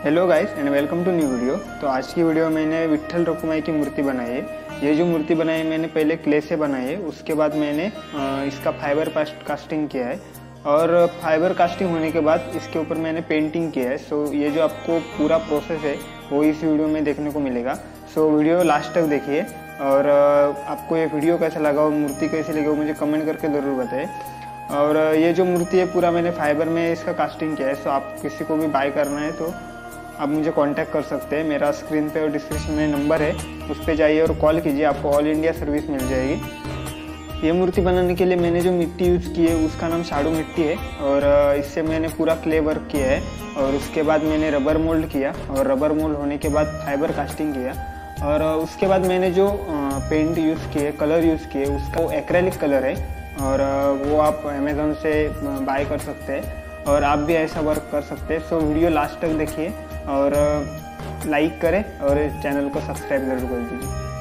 Hello guys and welcome to new video. तो आज की वीडियो में मैंने विट्ठल रखुमाई की मूर्ति बनाई है। ये जो मूर्ति बनाई है मैंने पहले क्ले से बनाई है, उसके बाद मैंने इसका फाइबर कास्टिंग किया है और फाइबर कास्टिंग होने के बाद इसके ऊपर मैंने पेंटिंग किया है। सो ये जो आपको पूरा प्रोसेस है वो इस वीडियो में देखने को मिलेगा। सो वीडियो लास्ट तक देखिए और आपको ये वीडियो कैसा लगा और मूर्ति कैसी लगी वो मुझे कमेंट करके ज़रूर बताएं। और ये जो मूर्ति है पूरा मैंने फाइबर में इसका कास्टिंग किया है। सो आप किसी को भी बाय करना है तो आप मुझे कांटेक्ट कर सकते हैं। मेरा स्क्रीन पे और डिस्क्रिप्शन में नंबर है, उस पर जाइए और कॉल कीजिए, आपको ऑल इंडिया सर्विस मिल जाएगी। ये मूर्ति बनाने के लिए मैंने जो मिट्टी यूज़ की है उसका नाम शाडू मिट्टी है और इससे मैंने पूरा क्ले वर्क किया है और उसके बाद मैंने रबर मोल्ड किया और रबर मोल्ड होने के बाद फाइबर कास्टिंग किया और उसके बाद मैंने जो पेंट यूज़ किए, कलर यूज़ किए, उसका वो एक्रेलिक कलर है और वो आप अमेज़न से बाय कर सकते हैं और आप भी ऐसा वर्क कर सकते हैं। सो वीडियो लास्ट तक देखिए और लाइक करें और चैनल को सब्सक्राइब जरूर कर दीजिए।